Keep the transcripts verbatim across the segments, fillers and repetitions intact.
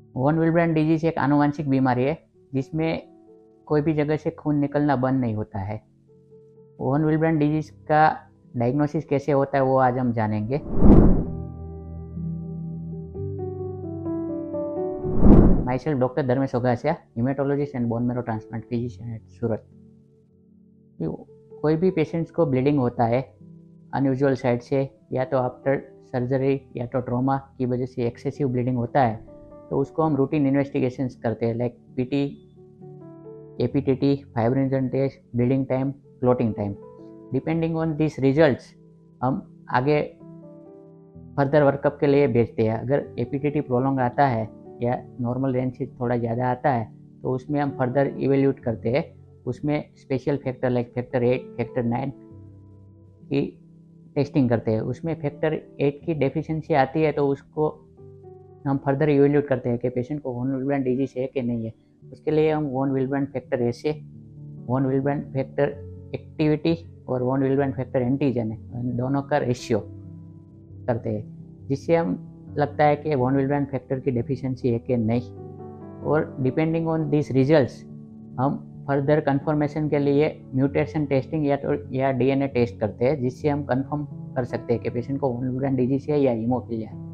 Von Willebrand disease एक आनुवंशिक बीमारी है जिसमें कोई भी जगह से खून निकलना बंद नहीं होता है। वॉन विल्ब्रेंड डिजीज का डायग्नोसिस कैसे होता है वो आज हम जानेंगे। Myself doctor Dharmesh Ogasiya, haematologist and bone marrow transplant physician at Surat. कोई भी पेशेंट्स को ब्लीडिंग होता है अनयूजुअल साइड से, या तो आफ्टर सर्जरी या तो ट्रॉमा की वजह से एक्सेसिव ब्लीडिंग होता है, तो उसको हम रूटीन इन्वेस्टिगेशंस करते हैं like PT, APTT, fibrinogen test, bleeding time, clotting time. Depending on this results हम आगे फर्दर वर्कअप के लिए भेजते हैं। अगर एपीटीटी प्रोलॉन्ग आता है या नॉर्मल रेंज से थोड़ा ज़्यादा आता है तो उसमें हम फर्दर इवेल्यूट करते हैं। उसमें special factor like factor eight, factor nine की टेस्टिंग करते हैं। उसमें फैक्टर एट की डेफिशिएंसी आती है तो उसको हम फर्दर इवेल्यूट करते हैं कि पेशेंट को वॉन विल्ब्रेंड डिजीज है कि नहीं है। उसके लिए हम वॉन विल्ब्रेंड फैक्टर ऐसे, वॉन विल्ब्रेंड फैक्टर एक्टिविटी और वॉन विल्ब्रेंड फैक्टर एंटीजन है, दोनों का रेशियो करते हैं, जिससे हम लगता है कि वॉन विल्ब्रेंड फैक्टर की डेफिशिएंसी है कि नहीं। और डिपेंडिंग ऑन दिस रिजल्ट्स हम फर्दर कंफर्मेशन के लिए म्यूटेशन टेस्टिंग या तो या डीएनए टेस्ट करते हैं, जिससे हम कंफर्म कर सकते हैं कि पेशेंट को वॉन विल्ब्रेंड डिजीज है या हीमोफीलिया है।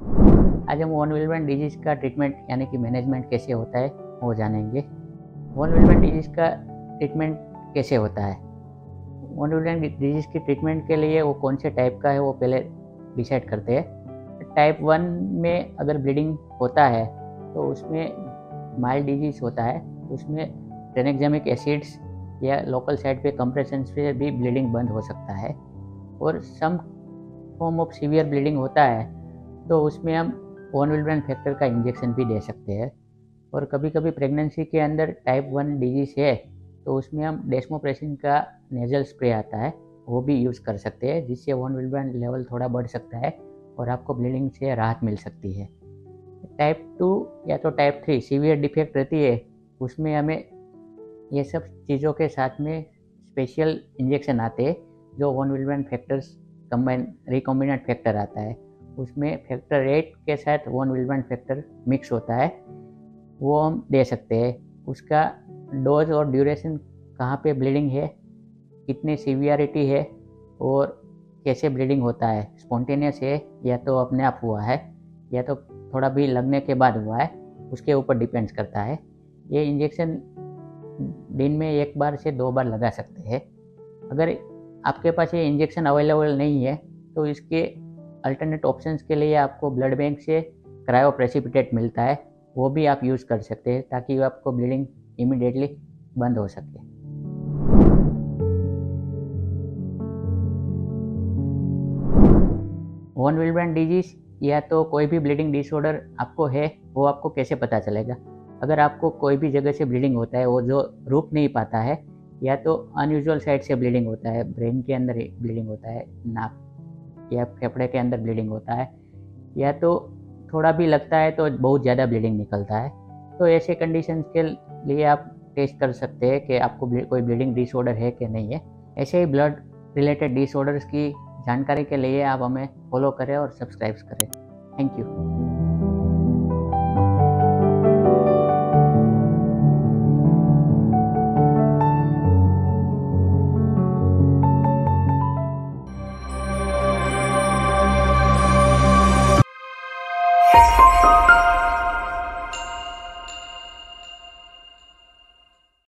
आज हम वॉन विल्ब्रेंड डिजीज का ट्रीटमेंट यानी कि मैनेजमेंट कैसे होता है वो जानेंगे। वॉन विल्ब्रेंड डिजीज का ट्रीटमेंट कैसे होता है। वॉन विल्ब्रेंड डिजीज की ट्रीटमेंट के लिए वो कौन से टाइप का है वो पहले डिसाइड करते हैं। टाइप वन में अगर ब्लीडिंग होता है तो उसमें माइल्ड डिजीज होता है, उसमें ट्रेनेक्सेमिक एसिड्स या लोकल साइड पे कंप्रेशन से भी ब्लीडिंग बंद हो सकता है। और some form of severe bleeding होता है तो उसमें हम वॉन विल्ब्रेंड फैक्टर का इंजेक्शन भी दे सकते हैं। और कभी कभी प्रेगनेंसी के अंदर टाइप वन डिजीज है तो उसमें हम डेस्मोप्रेसिन का नेजल स्प्रे आता है वो भी यूज़ कर सकते हैं, जिससे वॉन विल्ब्रेंड लेवल थोड़ा बढ़ सकता है और आपको ब्लीडिंग से राहत मिल सकती है। टाइप टू या तो टाइप थ्री सीवियर डिफेक्ट रहती है, उसमें हमें ये सब चीज़ों के साथ में स्पेशल इंजेक्शन आते हैं जो von Willebrand factors combine recombinant factor आता है। उसमें फैक्टर एट के साथ वॉन विल्ब्रेंड फैक्टर मिक्स होता है, वो हम दे सकते हैं। उसका डोज और ड्यूरेशन, कहाँ पे ब्लीडिंग है, कितनी सीवियरिटी है और कैसे ब्लीडिंग होता है, स्पॉन्टेनियस है या तो अपने आप हुआ है या तो थोड़ा भी लगने के बाद हुआ है, उसके ऊपर डिपेंड्स करता है। ये इंजेक्शन दिन में एक बार से दो बार लगा सकते हैं। अगर आपके पास ये इंजेक्शन अवेलेबल नहीं है तो इसके अल्टरनेट ऑप्शंस के लिए आपको ब्लड बैंक से क्रायो प्रेसिपिटेट मिलता है, वो भी आप यूज़ कर सकते हैं ताकि आपको ब्लीडिंग इमीडिएटली बंद हो सके। वॉन विल्ब्रेंड डिजीज या तो कोई भी ब्लीडिंग डिसऑर्डर आपको है वो आपको कैसे पता चलेगा। अगर आपको कोई भी जगह से ब्लीडिंग होता है वो जो रुक नहीं पाता है, या तो अनयूजुअल साइड से ब्लीडिंग होता है, ब्रेन के अंदर ब्लीडिंग होता है, नाक या फेफड़े के अंदर ब्लीडिंग होता है, या तो थोड़ा भी लगता है तो बहुत ज़्यादा ब्लीडिंग निकलता है, तो ऐसे कंडीशंस के लिए आप टेस्ट कर सकते हैं कि आपको कोई ब्लीडिंग डिसऑर्डर है कि नहीं है। ऐसे ही ब्लड रिलेटेड डिसऑर्डर्स की जानकारी के लिए आप हमें फॉलो करें और सब्सक्राइब करें। Thank you.